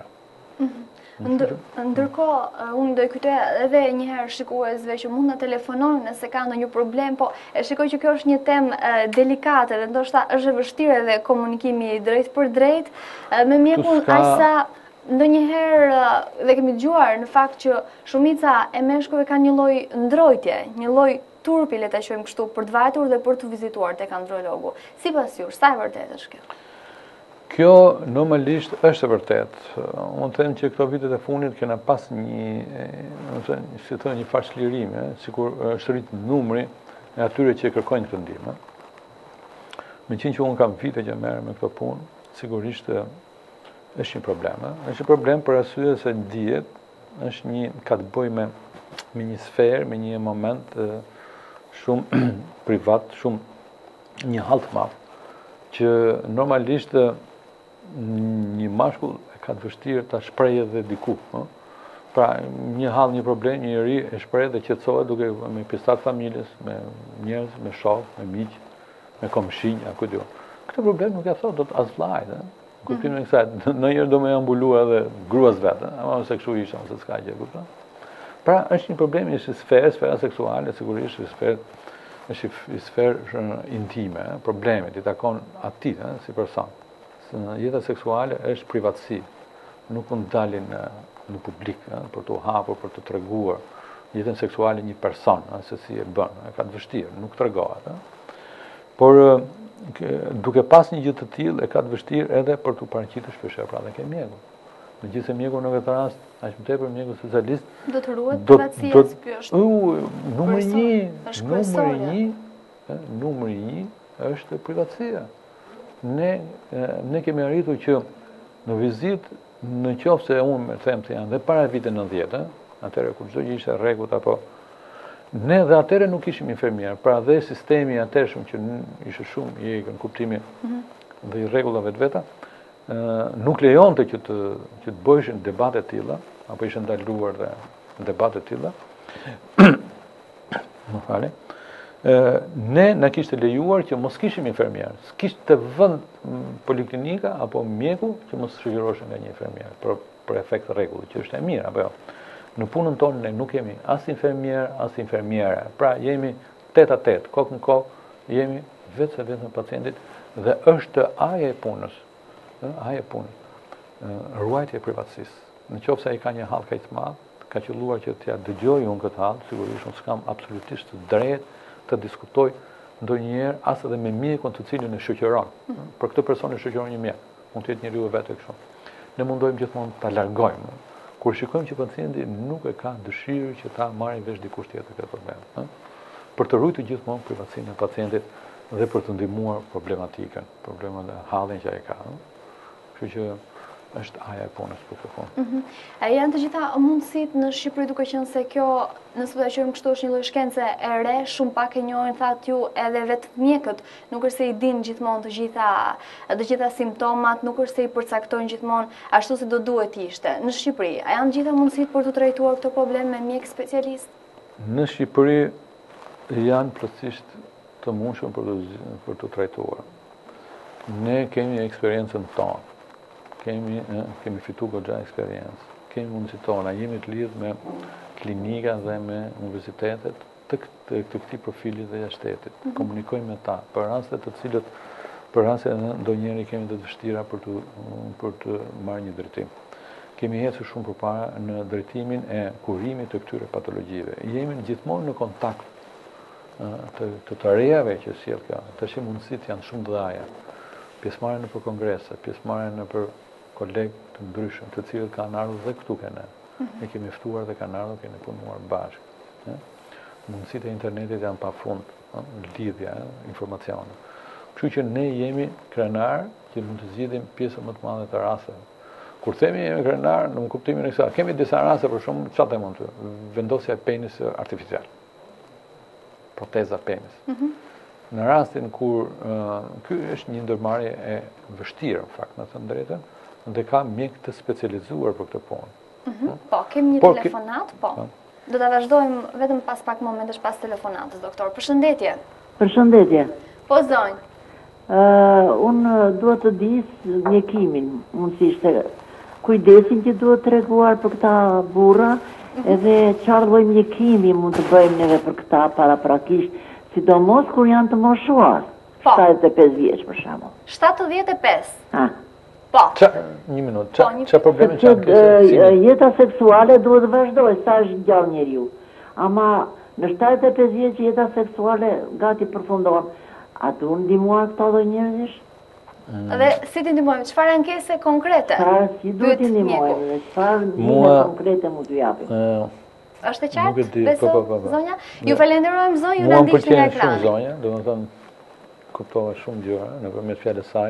Ndërkohë, unë do i kujtoj edhe një herë shikuesve që mund na telefonojnë nëse ka ndonjë problem, po e shikoj që kjo është një temë delikate dhe ndoshta është e vështirë edhe komunikimi drejt për drejt me mjekun, aqsa ndonjëherë dhe kemi dëgjuar në fakt që shumica e meshkujve kanë një lloj ndrojtje, një lloj turpi, le ta quajmë kështu, për të vajtur dhe për të vizituar tek andrologu. Sipas jush, sa e vërtetë është kjo? Kjo normalisht është e vërtet. Unë them që këto vitet e fundit kena pas një, domethënë, si thonë, një farë çlirimi, sikur është rrit numri e atyre që kërkojnë këtë ndihmë. Meqenëse që unë kam vite që merrem me këtë punë, sigurisht është një problem. Është një problem për arsye se dihet, është një ka të bëjë me me një sferë, me një moment shumë privat, shumë një hall të madh, që normalisht një mashkull e ka të vështirë ta shprehë edhe diku, ëh. Pra, një hall, një problem, një njeri e shpreh dhe qetësohet duke me pjesëtar familjes, me njerëz, me shok, me miq, me komshinj, apo diu. Këtë problem nuk e thot dot as vllajt, ëh. Kuptimin e kësaj, ndonjëherë do më ambulua edhe gruas vetë, ama se kështu isha, ose s'ka gjë, kupton? Pra, është një problem i sferë, sfera seksuale, sigurisht është sferë është një sferë intime, problemet i takon atij, si person. Jeta seksuale është privatësi, nuk mund të dalin në publik, për të hapur, për të treguar jetën seksuale një person, se si e bën, e ka të vështirë, nuk tregohet. Por duke pas një gjë të tillë, e ka të vështirë edhe për të paraqitur shpeshherë pra dhe ke mjeku. Megjithëse mjeku në këtë rast, aq më tepër mjeku specialist, do të ruhet privatësia, ky është numri një, numri një, numri një është privatësia. Ne ne kemi arritur që në vizitë, në qoftë se unë më them se janë dhe para vitit nëntëdhjetë, atëherë kur çdo gjë ishte rregullt apo ne dhe atëherë nuk kishim infermier, pra dhe sistemi i atërshëm që ishte shumë i në kuptimin dhe i rregullave të veta, nuk lejonte që të që të bëheshin debate të tilla, apo ishin ndaluar dhe debate të tilla. Më falni. Ne na kishte lejuar që mos kishim infermier. S'kishte vend poliklinika apo mjeku që mos shoqëroheshin nga një infermier për për efekt rregulli, që është e mirë apo jo. Në punën tonë ne nuk kemi as infermier, as infermiere. Pra jemi tet a tet, kokë në kokë, jemi vetë se vetëm pacientit dhe është aja e punës, aja e punës, ruajtja e privatësisë. Në qoftë se ai ka një hall kaq të madh, ka qelluar që t'ja dëgjoj unë këtë hall, sigurisht unë s'kam absolutisht të drejtë të diskutoj ndonjëherë as edhe me mjekun të cilin e shoqëron. Për këtë person e shoqëron një mjek, mund të jetë njeriu vetë kështu. Ne mundojmë gjithmonë ta largojmë. Kur shikojmë që pacienti nuk e ka dëshirë që ta marrë vesh dikush tjetër këtë problem, për të ruajtur gjithmonë privatësinë e pacientit dhe për të ndihmuar problematikën, problemin e hallin që ai ka. Kështu që është aja e punës për këtë punë. A janë të gjitha mundësit në Shqipëri, duke qenë se kjo, nëse do ta quajmë kështu, është një lloj shkence e re, shumë pak e njohin, thatë ju, edhe vetë mjekët, nuk është se i dinë gjithmonë të gjitha të gjitha simptomat, nuk është se i përcaktojnë gjithmonë ashtu si do duhet ishte. Në Shqipëri, a janë të gjitha mundësit për të trajtuar këto probleme me mjek specialist? Në Shqipëri janë plotësisht të mundshëm për të për të trajtuar. Ne kemi eksperiencën tonë. Kemi, kemi fitu goxha eksperiencë, kemi mundësi tona, jemi të lidhë me klinika dhe me universitetet të, të, të këtij profili dhe jashtë shtetit. Mm -hmm. Komunikojmë me ta, për raste të cilët, për raste ndonjëherë kemi të vështira për të, për të marrë një drejtim. Kemi ecur shumë përpara në drejtimin e kurimit të këtyre patologjive. Jemi gjithmonë në kontakt të të, të rejave që sjell kjo. Tash mundësitë janë shumë të dhaja. Pjesëmarrjen në për kongrese, pjesëmarrjen në për kolegë të ndryshëm, të cilët kanë ardhur dhe këtu kene. Ne kemi ftuar dhe kanë ardhur, kemi punuar bashkë. Mundësitë e internetit janë pafund, lidhja, informacione. Kështu që ne jemi krenar që mund të zgjidhim pjesën më të madhe të rasteve. Kur themi jemi krenar, në kuptimin e kësaj, kemi disa raste për shembull, çfarë mund të vendosja e penis artificial. Proteza penis. Në rastin kur ky është një ndërmarrje e vështirë, në fakt, në të drejtën, dhe ka mjek të specializuar për këtë punë. Po, kemi një telefonat, po. Do ta vazhdojmë vetëm pas pak momentesh pas telefonatës, doktor. Përshëndetje. Përshëndetje. Po, zonjë. Unë duhet të di mjekimin, mundësisht kujdesin që duhet të treguar për këta burra, edhe çfarë lloj mjekimi mund të bëjmë neve për këta paraprakisht, sidomos kur janë të moshuar. shtatëdhjetë e pesë vjeç për shembull. shtatëdhjetë e pesë. Ha. Po. Një minutë, ç'a problemi ka? Jeta seksuale duhet të vazhdojë sa është gjallë njeriu. Ama në shtatëdhjetë e pesë vjeç jeta seksuale gati përfundon. A du ndihmuar këto lloj njerëzish? Dhe si ti ndihmojmë? Çfarë ankese konkrete? Pra, si duhet i ndihmojmë? Çfarë ndihmë konkrete mund t'ju japim? Është e qartë? Beso, zonja? Ju falenderojmë zonjë, ju na ndiqni nga ekrani. Mua më pëlqen shumë zonja, domethënë kuptova shumë gjëra nëpërmjet fjalës saj,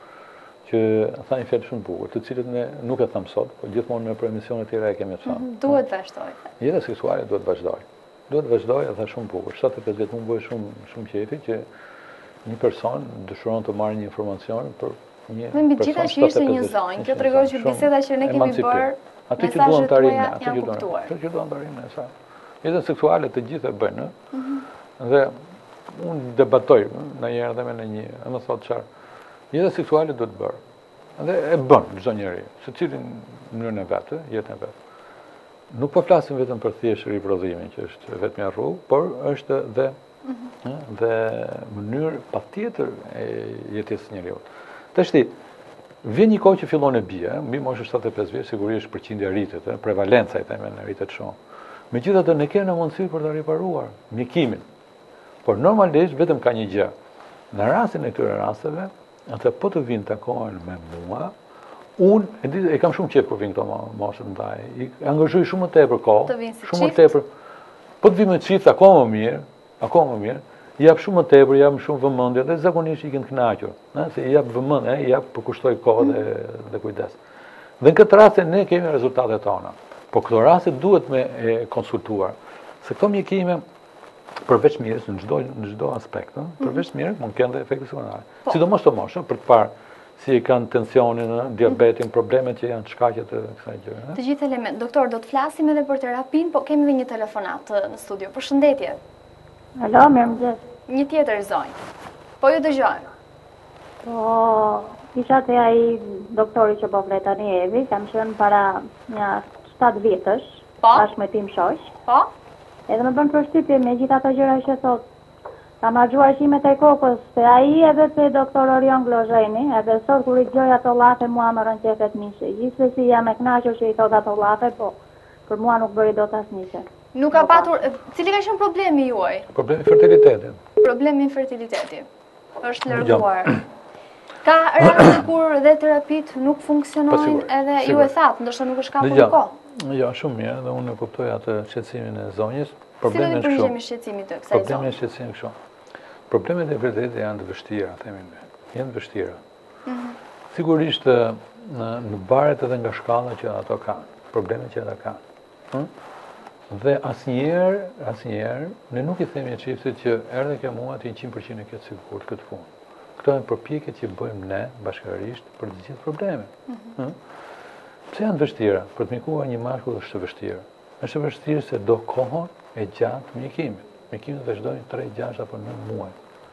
që tha një fjalë shumë bukur, të cilët ne nuk e tham sot, por gjithmonë në emissione të tjera e kemi thënë. Duhet vazhdojë. Jeta seksuale duhet vazhdojë. Duhet vazhdojë, tha shumë bukur. shtatëdhjetë e pesë vjet më bëi shumë shumë qefi që një person dëshiron të marrë një informacion për një person. Me gjitha që ishte një zonjë, kjo tregon që biseda që ne kemi bërë, atë që duan të arrijnë, atë që duan, atë që duan të arrijnë sa. Jeta seksuale të gjithë e bëjnë, dhe unë debatoj në një herë dhe me në një, e më thotë çfarë. Jeta seksuale duhet bërë. Dhe e bën çdo njeri, secili në mënyrën e vet, jetën e vet. Nuk po flasim vetëm për thjesht riprodhimin, që është vetëm një rrugë, por është dhe dhe mënyrë patjetër e jetës së njeriu. Tashti, vjen një kohë që fillon e bie, mbi moshën shtatëdhjetë e pesë vjeç sigurisht përqindja rritet, prevalenca i themen rritet shumë. Megjithatë ne kemi mundësi për ta riparuar mjekimin. Por normalisht vetëm ka një gjë. Në rastin e këtyre rasteve, atë po të vinë takohen me mua, unë e di e kam shumë qejf kur vinë këto moshë të mëdha. I angazhoj shumë më tepër kohë, shumë më tepër. Po të vinë me çift akoma më mirë, akoma më mirë. I jap shumë më tepër, i jap shumë vëmendje dhe zakonisht i kanë të kënaqur, ëh, se i jap vëmendje, i jap përkushtoj kohë dhe dhe kujdes. Dhe në këtë rast ne kemi rezultatet tona. Po këto raste duhet me e konsultuar, se këto mjekime përveç mirës në çdo në çdo aspekt, ëh, përveç mirës mund të kenë efekte sekondare. Sidomos të moshën për të parë si e kanë tensionin, diabetin, problemet që janë shkaqe të kësaj gjëje. Të gjithë elementet. Doktor, do të flasim edhe për terapinë, po kemi edhe një telefonat në studio. Përshëndetje. Alo, mirëmëngjes. Një tjetër zonjë. Po ju dëgjojmë. Po, isha te ai doktori që po flet tani Evi, kam qenë para një shtatë vjetësh, po? Bashkë me tim shoq. Po? Edhe më bën përshtypje me gjithë ato gjëra që thot. Kam harxuar qimet e kokës, se ai edhe te doktor Orion Glozheni, edhe sot kur i gjoj ato llafe mua më rën qefet mishe. Gjithsesi jam e kënaqur që i thot ato llafe, po për mua nuk bëri dot asnjë. Nuk ka patur, cili ka qenë problemi juaj? Problemi fertiliteti. Problemi infertiliteti. Është larguar. Ka raste kur dhe terapit nuk funksionojnë edhe ju e thatë, ndoshta nuk është kapur në kohë. Ja, shumë mirë, dhe unë e kuptoj atë shqetësimin e zonjës. Si do të përgjigjem shqetësimit të kësaj zone? Problemi është shqetësimi kështu. Problemet e vërtetë janë të vështira, themi ne. Janë të vështira. Sigurisht në baret edhe nga shkalla që ato kanë, problemet që ata kanë. Dhe asnjëherë, asnjëherë ne nuk i themi çiftit që erdhe ke mua ti njëqind përqind e ke sigurt këtë punë. Këto janë përpjekjet që bëjmë ne bashkërisht për të gjithë problemet. Pse janë të vështira? Për të mjekuar një mashkull është të vështirë. Është e vështirë se do kohën e gjatë mjekimit. Mjekimet vazhdojnë tre, gjashtë apo nëntë muaj.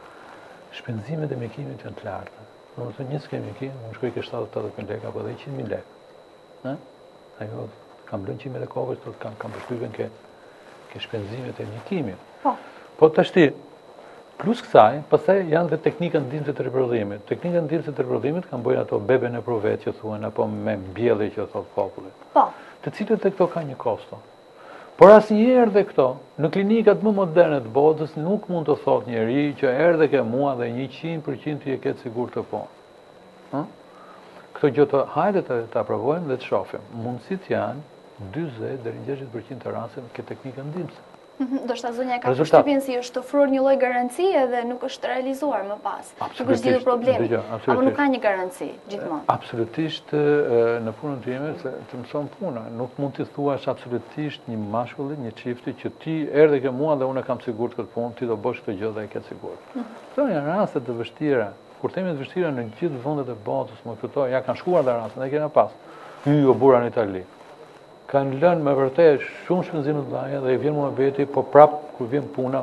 Shpenzimet e mjekimit janë të larta. Domethënë një skem mjekim, më shkoi ke shtatëdhjetë otëdhjetë mijë lekë apo edhe njëqind mijë lekë. Ë? Ajo kam lënë qimet e kokës, thotë kam kam përshtypjen ke ke shpenzimet e mjekimit. Po. Po tashti plus kësaj, pastaj janë dhe teknikat ndihmëse të riprodhimit. Teknikat ndihmëse të riprodhimit kanë bërë ato bebe në provet që thuhen apo me mbjellje që thot populli. Po. Të cilët e këto kanë një kosto. Por asnjëherë dhe këto, në klinikat më moderne të botës nuk mund të thotë njeri që erdhe ke mua dhe njëqind përqind ti e ke sigurt të punë. Këto gjë të hajde të ta provojmë dhe të shohim. Mundësit janë dyzet deri në gjashtëdhjetë përqind të rasteve ke teknika ndihmëse. Do shta zonja ka përshtypjen si është ofruar një lloj garancie dhe nuk është realizuar më pas. Nuk është lidhur problemi. Apo nuk ka një garanci gjithmonë. Absolutisht në punën time se të mëson puna, nuk mund të thuash absolutisht një mashkulli, një çifti që ti erdhe ke mua dhe unë kam sigurt këtë punë, ti do bësh këtë gjë dhe e ke sigurt. Këto janë raste të vështira. Kur themi të vështira në gjithë vendet e botës, më këto ja kanë shkuar dhe raste, ne kena pas. Hyjo burra në Itali. Kanë lënë me vërtet shumë shpenzime të mëdha dhe i vjen muhabeti, po prap kur vjen puna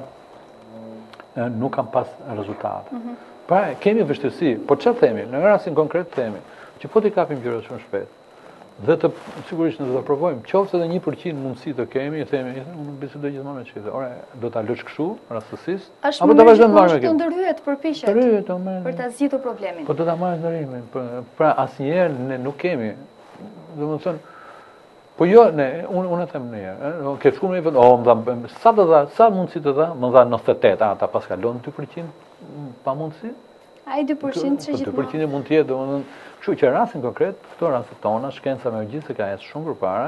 nuk kanë pas rezultate. Pra kemi vështirësi, po çfarë themi? Në rastin konkret themi që po t'i kapim gjërat shumë shpejt. Dhe të sigurisht ne do ta provojmë, qoftë edhe një përqind mundësi të kemi, i themi, unë bisedoj gjithmonë me çifte. Ora, do ta lësh kështu, rastësisht, apo do vazhdojmë marrë me këtë. Të ndërhyet përpiqet. Ndërhyet, për ta zgjidhur problemin. Po do ta marrësh ndërimin. Pra asnjëherë ne nuk kemi, domethënë po jo, ne, unë unë them ne, ë, ke shkuar në vend, oh, më dha sa do dha, sa mundësi të dha? Më dha njëzet e tetë, ata pas kalon dy përqind pa mundësi? Ai dy përqind që gjithmonë. dy përqind mund të jetë, domethënë, kështu që rastin konkret, këto raste tona, shkenca me gjithë se ka ecë shumë përpara,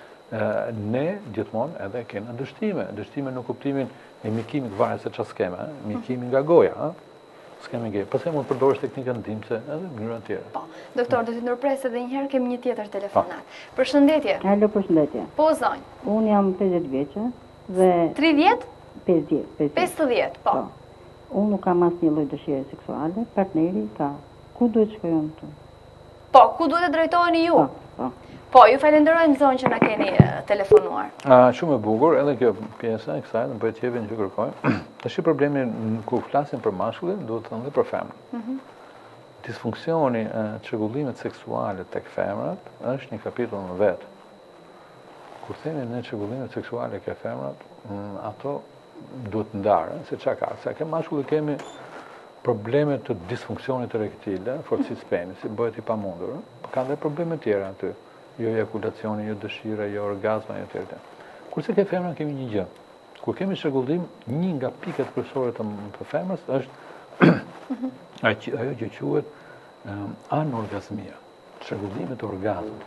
ne gjithmonë edhe kemi dështime, dështime në kuptimin e mjekimit varet se çfarë skema, mjekimi nga goja, ë. Skemi gjë. Pastaj mund të përdorësh teknika ndihmëse edhe mënyra të tjera. Po. Doktor, do të ndërpres edhe një herë, kemi një tjetër telefonat. Përshëndetje. Alo, përshëndetje. Po zonjë. Unë jam pesëdhjetë vjeçë dhe tridhjetë? pesëdhjetë. pesëdhjetë, po. Unë nuk kam asnjë lloj dëshire seksuale, partneri ka. Ku duhet të shkojmë këtu? Po, ku duhet të drejtoheni ju? Po, po. Po, ju falenderojmë zonë që na keni telefonuar. Shumë e bukur, edhe kjo pjesa e kësaj, në bëhet qepin që kërkojmë. Tash problemi kur flasim për mashkullin, duhet të thënë dhe për femrën. Disfunksioni e çrregullimit seksuale tek femrat është një kapitull në vet. Kur themi ne çrregullimet seksuale ke femrat, ato duhet ndarë, se çka ka? Sa ke mashkulli kemi probleme të disfunksionit erektile, forcisë penisi, bëhet i pamundur. Ka dhe probleme tjera aty. Jo ejakulacioni, jo dëshira, jo orgazma, jo tjerë. Kurse ke femra kemi një gjë. Kur kemi çrregullim, një nga pikat kryesore të femrës është ajo që quhet anorgazmia, çrregullimet e orgazmit.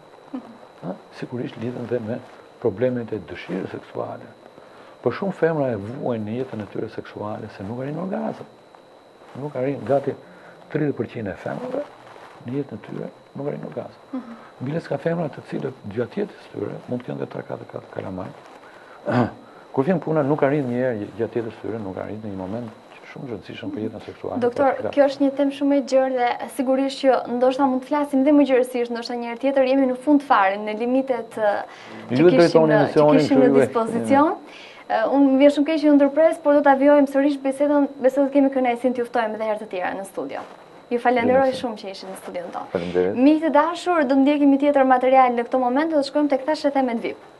Sigurisht lidhen dhe me problemet e dëshirës seksuale. Por shumë femra e vuajnë në jetën e tyre seksuale se nuk arrin orgazm. Nuk arrin gati tridhjetë përqind e femrave në jetën e tyre nuk arrin orgazm. Biles ka femra të cilët gjatë jetës tyre mund të kenë dhe tre katër kalamaj. Kur vjen puna nuk arrin një herë gjatë jetës tyre, nuk arrin në një moment që shumë rëndësishëm për jetën seksuale. Doktor, kjo është një temë shumë e gjerë dhe sigurisht që ndoshta mund të flasim dhe më gjerësisht, ndoshta një herë tjetër jemi në fund fare në limitet që kishim në dispozicion. Unë më vjen shumë keq që ju ndërpres, por do ta vijojmë sërish bisedën, besoj të kemi kënaqësinë të ftojmë edhe herë të tjera në studio. Ju falenderoj shumë që ishit në studion tonë. Faleminderit. Miq të dashur, do ndjekim një tjetër material në këtë moment dhe do shkojmë tek thashë themet V I P.